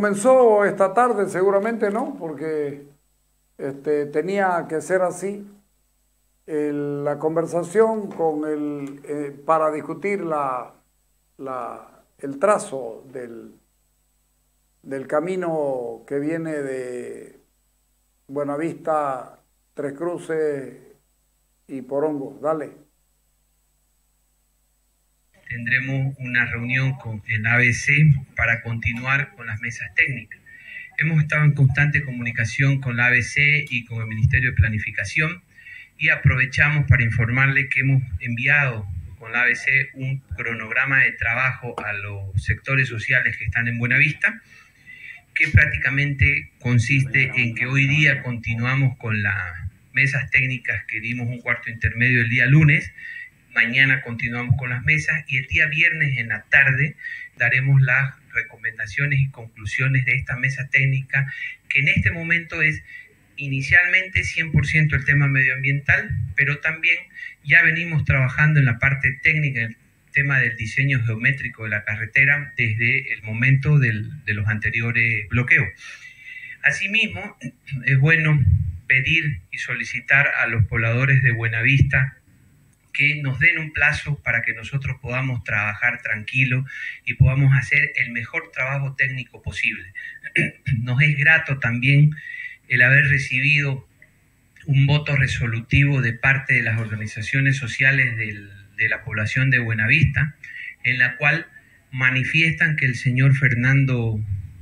comenzó esta tarde, seguramente no, porque tenía que ser así la conversación con para discutir el trazo del camino que viene de Buenavista, Tres Cruces y Porongo. Dale. Tendremos una reunión con el ABC para continuar con las mesas técnicas. Hemos estado en constante comunicación con la ABC y con el Ministerio de Planificación y aprovechamos para informarle que hemos enviado con la ABC un cronograma de trabajo a los sectores sociales que están en Buenavista, que prácticamente consiste en que hoy día continuamos con las mesas técnicas que dimos un cuarto intermedio el día lunes. Mañana continuamos con las mesas y el día viernes en la tarde daremos las recomendaciones y conclusiones de esta mesa técnica, que en este momento es inicialmente 100% el tema medioambiental, pero también ya venimos trabajando en la parte técnica, el tema del diseño geométrico de la carretera desde el momento de los anteriores bloqueos. Asimismo, es bueno pedir y solicitar a los pobladores de Buenavista que nos den un plazo para que nosotros podamos trabajar tranquilo y podamos hacer el mejor trabajo técnico posible. Nos es grato también el haber recibido un voto resolutivo de parte de las organizaciones sociales de la población de Buenavista, en la cual manifiestan que el señor Fernando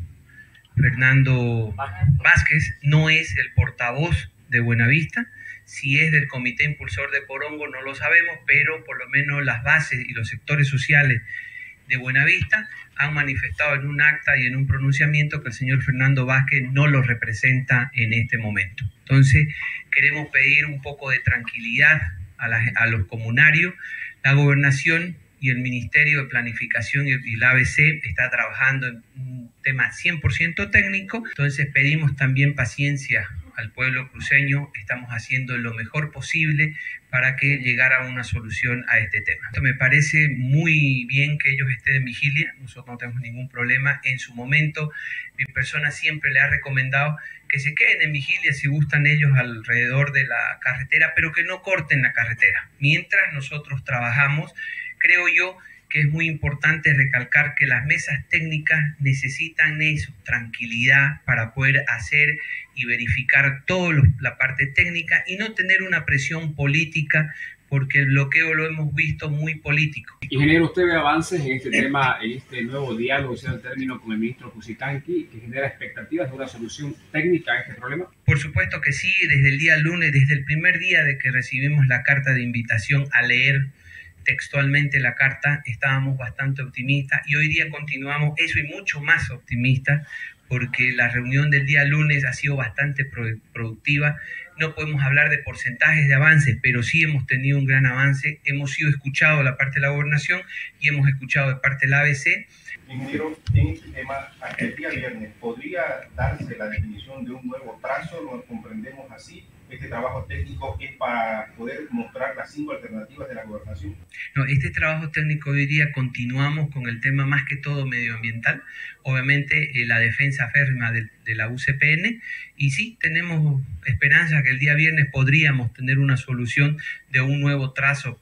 Vázquez no es el portavoz de Buenavista. Si es del comité impulsor de Porongo no lo sabemos, pero por lo menos las bases y los sectores sociales de Buenavista han manifestado en un acta y en un pronunciamiento que el señor Fernando Vázquez no los representa en este momento. Entonces, queremos pedir un poco de tranquilidad a los comunarios. La gobernación y el Ministerio de Planificación y la ABC está trabajando en un tema 100% técnico, entonces pedimos también paciencia al pueblo cruceño. Estamos haciendo lo mejor posible para que llegara a una solución a este tema. Esto me parece muy bien que ellos estén en vigilia, nosotros no tenemos ningún problema. En su momento, mi persona siempre le ha recomendado que se queden en vigilia si gustan ellos alrededor de la carretera, pero que no corten la carretera. Mientras nosotros trabajamos, creo yo que es muy importante recalcar que las mesas técnicas necesitan eso, tranquilidad para poder hacer y verificar toda la parte técnica y no tener una presión política, porque el bloqueo lo hemos visto muy político. Ingeniero, ¿usted ve avances en este tema, en este nuevo diálogo, sea el término, con el ministro Cusicanqui, que genera expectativas de una solución técnica a este problema? Por supuesto que sí, desde el día lunes, desde el primer día de que recibimos la carta de invitación a leer textualmente la carta, estábamos bastante optimistas y hoy día continuamos eso y mucho más optimistas, porque la reunión del día lunes ha sido bastante productiva. No podemos hablar de porcentajes de avance, pero sí hemos tenido un gran avance. Hemos sido escuchados de la parte de la gobernación y hemos escuchado de parte de la ABC. Ingeniero, en este tema, hasta el día viernes, ¿podría darse la definición de un nuevo trazo? ¿Lo comprendemos así? ¿Este trabajo técnico es para poder mostrar las 5 alternativas de la gobernación? No, este trabajo técnico hoy día continuamos con el tema más que todo medioambiental, obviamente la defensa férrea de la UCPN, y sí, tenemos esperanza que el día viernes podríamos tener una solución de un nuevo trazo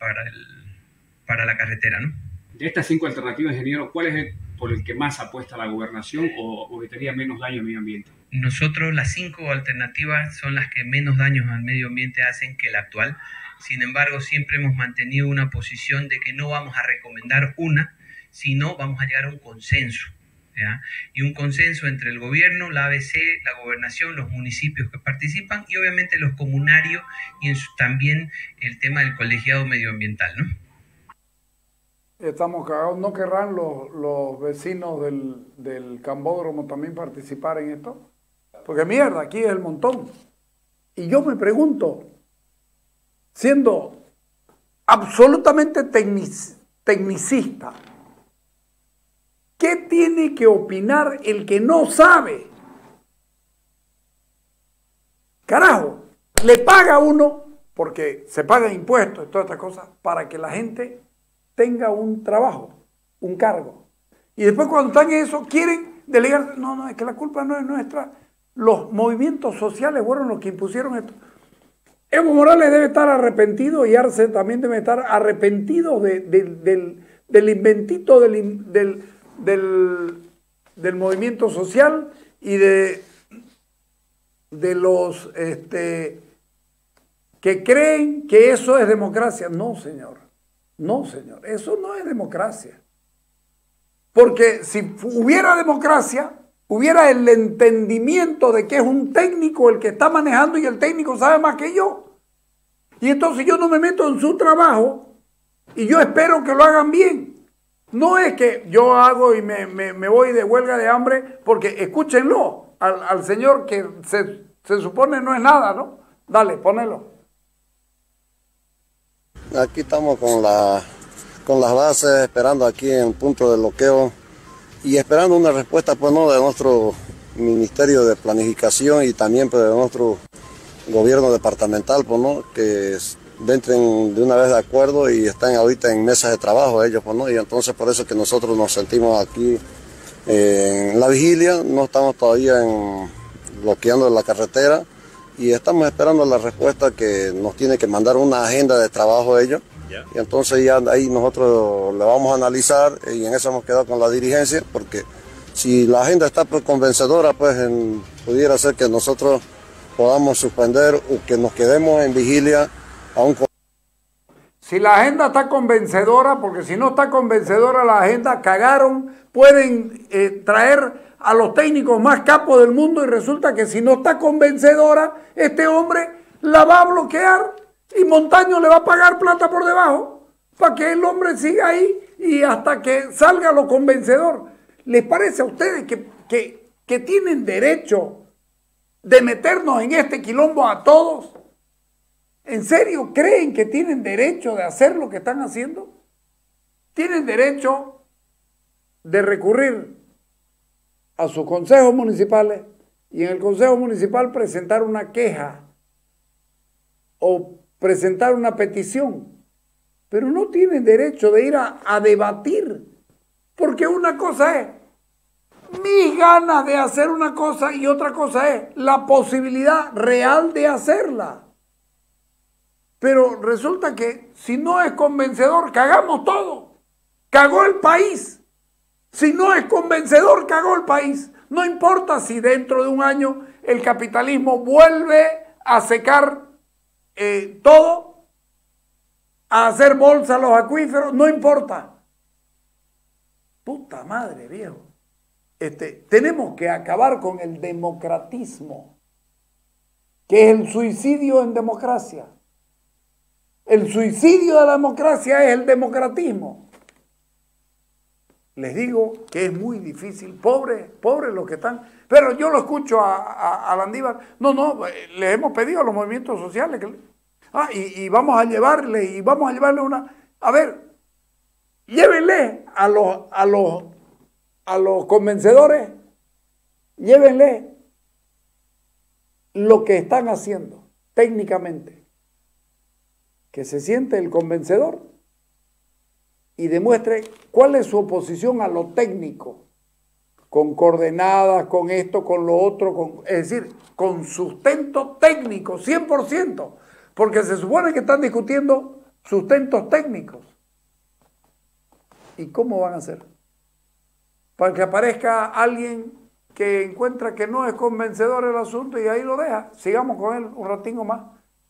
para la carretera, ¿no? De estas 5 alternativas, ingeniero, ¿cuál es por el que más apuesta la gobernación o evitaría menos daño al medio ambiente? Nosotros las 5 alternativas son las que menos daños al medio ambiente hacen que la actual. Sin embargo, siempre hemos mantenido una posición de que no vamos a recomendar una, sino vamos a llegar a un consenso, ¿ya? Y un consenso entre el gobierno, la ABC, la gobernación, los municipios que participan y obviamente los comunarios y también el tema del colegiado medioambiental, ¿no? Estamos cagados. ¿No querrán los vecinos del Cambódromo también participar en esto? Porque mierda, aquí es el montón. Y yo me pregunto, siendo absolutamente tecnicista, ¿qué tiene que opinar el que no sabe? Carajo, le paga uno, porque se pagan impuestos y todas estas cosas, para que la gente tenga un trabajo, un cargo. Y después cuando están en eso, quieren delegar. No, no, es que la culpa no es nuestra. Los movimientos sociales fueron los que impusieron esto. Evo Morales debe estar arrepentido y Arce también debe estar arrepentido del inventito del movimiento social y de los que creen que eso es democracia. No, señor. No, señor. Eso no es democracia. Porque si hubiera democracia, hubiera el entendimiento de que es un técnico el que está manejando y el técnico sabe más que yo. Y entonces yo no me meto en su trabajo y yo espero que lo hagan bien. No es que yo hago y me voy de huelga de hambre, porque escúchenlo al señor que se supone no es nada, ¿no? Dale, ponelo. Aquí estamos con las bases, esperando aquí en el punto de bloqueo y esperando una respuesta, pues, ¿no?, de nuestro Ministerio de Planificación y también, pues, de nuestro gobierno departamental, pues, ¿no?, que entren de una vez de acuerdo y están ahorita en mesas de trabajo ellos, pues, ¿no?, y entonces por eso es que nosotros nos sentimos aquí en la vigilia, no estamos todavía bloqueando la carretera y estamos esperando la respuesta que nos tiene que mandar una agenda de trabajo ellos. Y entonces ya ahí nosotros le vamos a analizar y en eso hemos quedado con la dirigencia, porque si la agenda está convencedora, pues pudiera ser que nosotros podamos suspender o que nos quedemos en vigilia aún. Si la agenda está convencedora, porque si no está convencedora la agenda, cagaron, pueden traer a los técnicos más capos del mundo y resulta que si no está convencedora, este hombre la va a bloquear y Montaño le va a pagar plata por debajo para que el hombre siga ahí y hasta que salga lo convencedor. ¿Les parece a ustedes que tienen derecho de meternos en este quilombo a todos? ¿En serio creen que tienen derecho de hacer lo que están haciendo? Tienen derecho de recurrir a sus consejos municipales y en el consejo municipal presentar una queja o presentar una petición, pero no tienen derecho de ir a debatir, porque una cosa es mis ganas de hacer una cosa y otra cosa es la posibilidad real de hacerla. Pero resulta que si no es convencedor, cagamos todo. Cagó el país. Si no es convencedor, cagó el país. No importa si dentro de un año el capitalismo vuelve a secar todo, a hacer bolsa a los acuíferos, no importa. Puta madre, viejo. Tenemos que acabar con el democratismo, que es el suicidio en democracia. El suicidio de la democracia es el democratismo. Les digo que es muy difícil, pobres los que están. Pero yo lo escucho a Landívar. No, les hemos pedido a los movimientos sociales y vamos a llevarle una. A ver, llévenle a los convencedores, llévenle lo que están haciendo técnicamente. Que se siente el convencedor y demuestre cuál es su oposición a lo técnico, con coordenadas, con esto, con lo otro, es decir, con sustento técnico, 100%, porque se supone que están discutiendo sustentos técnicos. ¿Y cómo van a hacer? Para que aparezca alguien que encuentra que no es convencedor el asunto y ahí lo deja. Sigamos con él un ratingo más.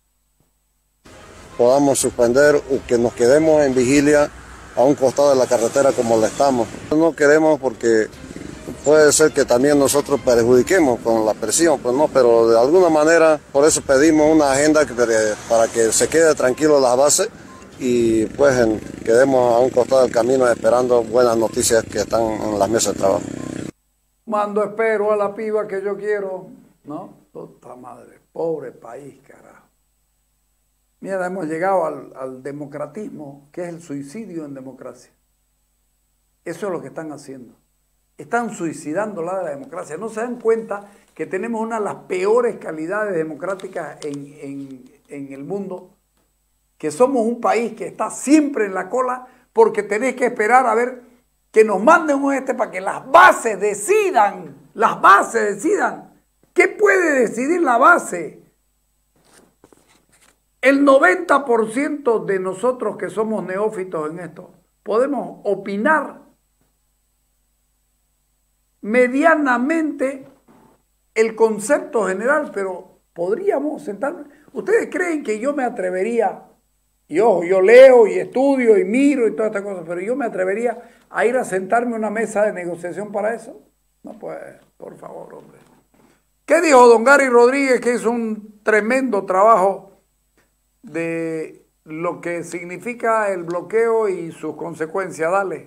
Podamos suspender o que nos quedemos en vigilia a un costado de la carretera como lo estamos. No queremos porque puede ser que también nosotros perjudiquemos con la presión, pues no, pero de alguna manera por eso pedimos una agenda para que se quede tranquilo las bases y pues quedemos a un costado del camino esperando buenas noticias que están en las mesas de trabajo. Mando espero a la piba que yo quiero, ¿no? Puta madre, pobre país, carajo. Mira, hemos llegado al democratismo, que es el suicidio en democracia. Eso es lo que están haciendo. Están suicidando la democracia. No se dan cuenta que tenemos una de las peores calidades democráticas en el mundo, que somos un país que está siempre en la cola porque tenés que esperar a ver que nos manden para que las bases decidan. ¿Qué puede decidir la base? El 90% de nosotros que somos neófitos en esto, podemos opinar medianamente el concepto general, pero podríamos sentarnos. ¿Ustedes creen que yo me atrevería? Y ojo, yo leo y estudio y miro y todas estas cosas, pero yo me atrevería a ir a sentarme a una mesa de negociación para eso. No, pues, por favor, hombre. ¿Qué dijo don Gary Rodríguez, que hizo un tremendo trabajo de lo que significa el bloqueo y sus consecuencias? Dale.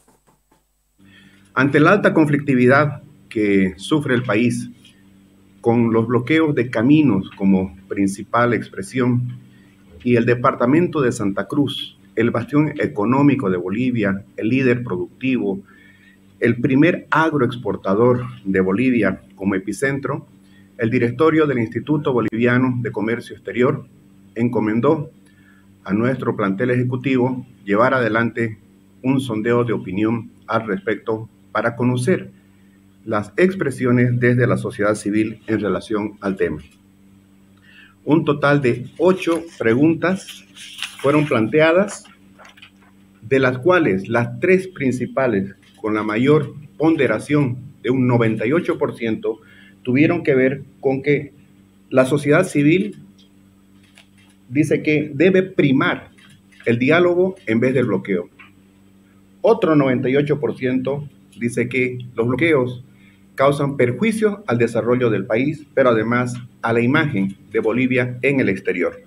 Ante la alta conflictividad que sufre el país, con los bloqueos de caminos como principal expresión, y el departamento de Santa Cruz, el bastión económico de Bolivia, el líder productivo, el primer agroexportador de Bolivia como epicentro, el directorio del Instituto Boliviano de Comercio Exterior encomendó a nuestro plantel ejecutivo llevar adelante un sondeo de opinión al respecto para conocer las expresiones desde la sociedad civil en relación al tema. Un total de 8 preguntas fueron planteadas, de las cuales las 3 principales, con la mayor ponderación de un 98%, tuvieron que ver con que la sociedad civil dice que debe primar el diálogo en vez del bloqueo. Otro 98% dice que los bloqueos causan perjuicios al desarrollo del país, pero además a la imagen de Bolivia en el exterior.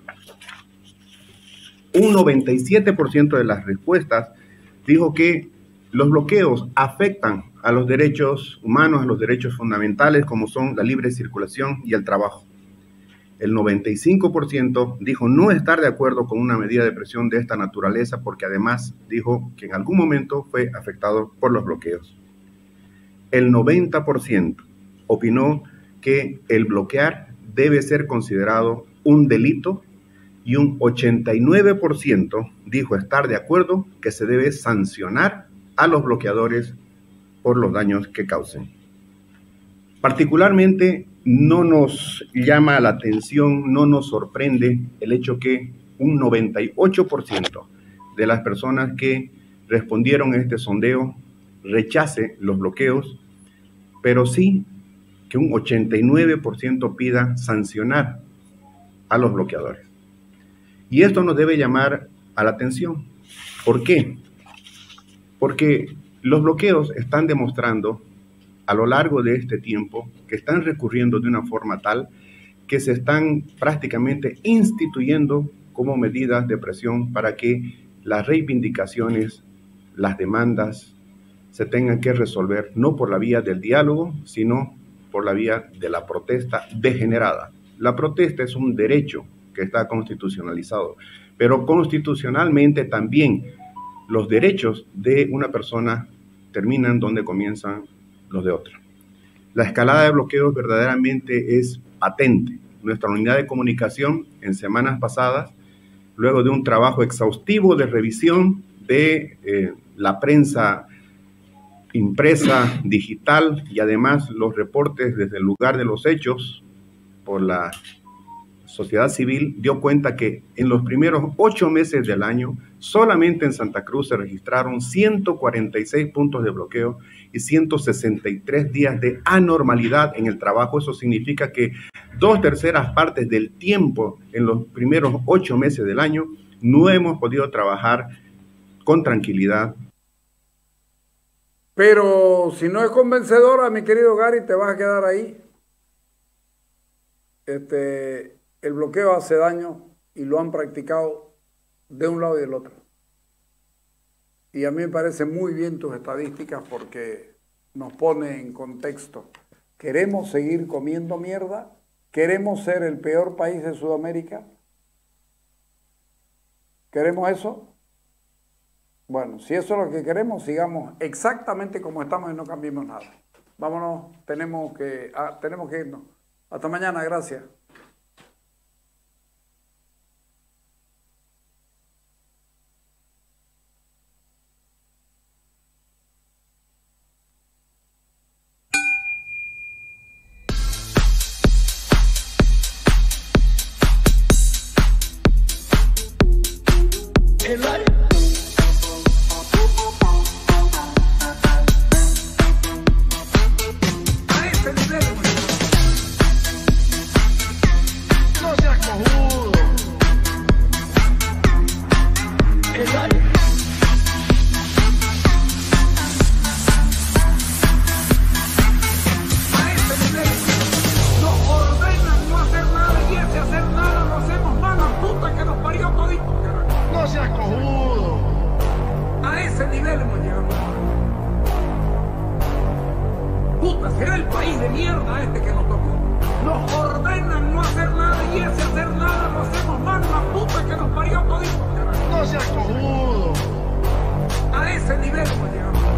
Un 97% de las respuestas dijo que los bloqueos afectan a los derechos humanos, a los derechos fundamentales, como son la libre circulación y el trabajo. El 95% dijo no estar de acuerdo con una medida de presión de esta naturaleza, porque además dijo que en algún momento fue afectado por los bloqueos. El 90% opinó que el bloquear debe ser considerado un delito, y un 89% dijo estar de acuerdo que se debe sancionar a los bloqueadores por los daños que causen. Particularmente no nos llama la atención, no nos sorprende el hecho que un 98% de las personas que respondieron a este sondeo rechace los bloqueos, pero sí que un 89% pida sancionar a los bloqueadores. Y esto nos debe llamar a la atención. ¿Por qué? Porque los bloqueos están demostrando a lo largo de este tiempo que están recurriendo de una forma tal que se están prácticamente instituyendo como medidas de presión para que las reivindicaciones, las demandas, se tengan que resolver no por la vía del diálogo, sino por la vía de la protesta degenerada. La protesta es un derecho que está constitucionalizado, pero constitucionalmente también los derechos de una persona terminan donde comienzan los de otra. La escalada de bloqueos verdaderamente es patente. Nuestra unidad de comunicación en semanas pasadas, luego de un trabajo exhaustivo de revisión de la prensa impresa, digital y además los reportes desde el lugar de los hechos por la sociedad civil, dio cuenta que en los primeros 8 meses del año, solamente en Santa Cruz se registraron 146 puntos de bloqueo y 163 días de anormalidad en el trabajo. Eso significa que 2/3 partes del tiempo en los primeros 8 meses del año no hemos podido trabajar con tranquilidad. Pero si no es convencedora, mi querido Gary, te vas a quedar ahí. El bloqueo hace daño y lo han practicado de un lado y del otro. Y a mí me parecen muy bien tus estadísticas porque nos pone en contexto. ¿Queremos seguir comiendo mierda? ¿Queremos ser el peor país de Sudamérica? ¿Queremos eso? Bueno, si eso es lo que queremos, sigamos exactamente como estamos y no cambiemos nada. Vámonos, tenemos que irnos. Hasta mañana, gracias. país de mierda este que nos tocó. Nos ordenan no hacer nada y ese hacer nada lo hacemos mal, la puta que nos parió todito. No seas cojudo. A ese nivel, pues, llegamos.